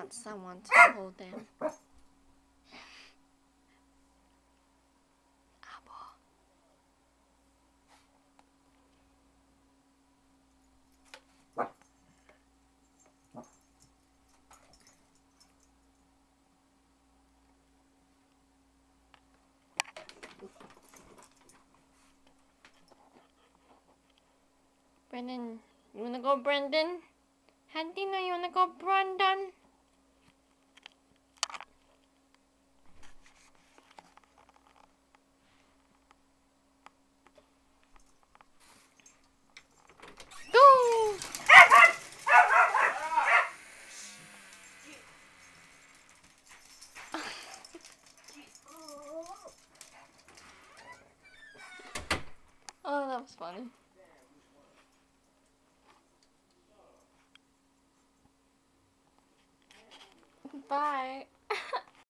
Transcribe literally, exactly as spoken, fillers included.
want someone to hold them. Brendan, you wanna go, Brendan? Dino, you wanna go, Brendan? Go! Oh, that was funny. Bye.